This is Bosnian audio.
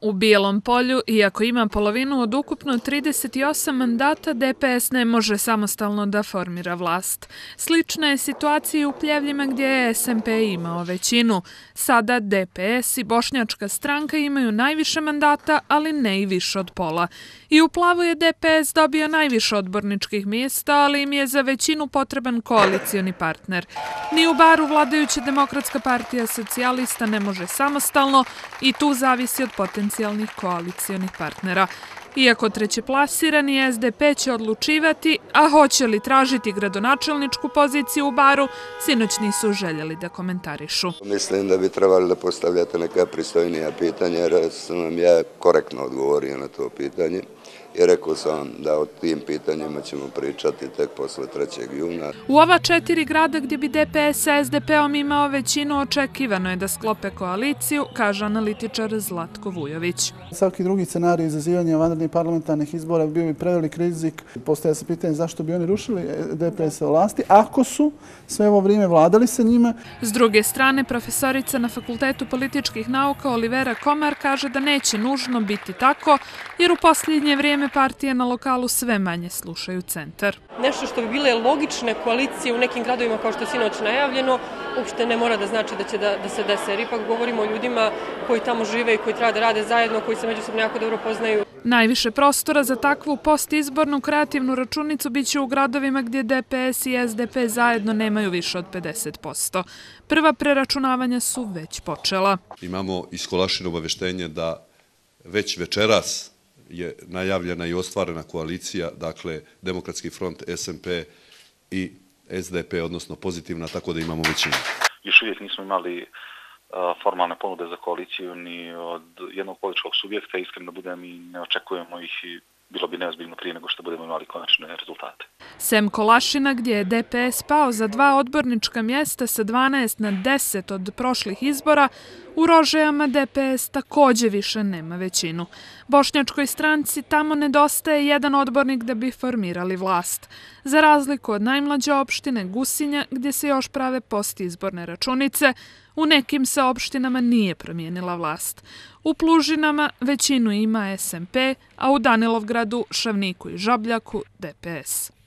U Bijelom Polju, iako ima polovinu od ukupno 38 mandata, DPS ne može samostalno da formira vlast. Slična je situacija i u Pljevljima gdje je SMP imao većinu. Sada DPS i Bošnjačka stranka imaju najviše mandata, ali ne i više od pola. I u Plavu je DPS dobio najviše odborničkih mjesta, ali im je za većinu potreban koalicioni partner. Ni u Baru vladajuća Demokratska partija socijalista ne može samostalno i tu zavisi od potencijalnih koalicionih partnera. Iako trećeplasirani SDP će odlučivati, a hoće li tražiti gradonačelničku poziciju u Baru, sinoć nisu željeli da komentarišu. Mislim da bi trebali da postavljate neka pristojnija pitanja, jer sam vam ja korektno odgovorio na to pitanje. I rekao sam da o tim pitanjima ćemo pričati tek posle 3. juna. U ova 4 grada gdje bi DPS sa SDP-om imao većinu, očekivano je da sklope koaliciju, kaže analitičar Zlatko Vujović. Svaki drugi scenarij izazivanja vanrednih parlamentarnih izbora bio bi prevelik rizik. Postavlja se pitanje zašto bi oni rušili DPS vlasti ako su sve ovo vrijeme vladali sa njima. S druge strane, profesorica na Fakultetu političkih nauka Olivera Komar kaže da neće nužno biti tako, jer u posljednje vrijeme partije na lokalu sve manje slušaju centar. Nešto što bi bile logične koalicije u nekim gradovima kao što je sinoć najavljeno, uopšte ne mora da znači da će da se dese. Jer ipak govorimo o ljudima koji tamo žive i koji treba da rade zajedno, koji se međusobno jako dobro poznaju. Najviše prostora za takvu postizbornu kreativnu računicu biće u gradovima gdje DPS i SDP zajedno nemaju više od 50%. Prva preračunavanja su već počela. Imamo iskolašeno obaveštenje da već večeras je najavljena i ostvarena koalicija, dakle Demokratski front, SMP i SDP, odnosno pozitivna, tako da imamo većinu. Još uvijek nismo imali formalne ponude za koaliciju ni od jednog političkog subjekta, iskreno budem i ne očekujemo ih i bilo bi neozbiljno prije nego što budemo imali konačne rezultate. Sem Kolašina, gdje je DPS pao za 2 odbornička mjesta sa 12 na 10 od prošlih izbora, u Rožajama DPS također više nema većinu. Bošnjačkoj stranci tamo nedostaje jedan odbornik da bi formirali vlast. Za razliku od najmlađe opštine Gusinja, gdje se još prave postizborne računice, u nekim se opštinama nije promijenila vlast. U Plužinama većinu ima SMP, a u Danilovgradu, Šavniku i Žabljaku DPS.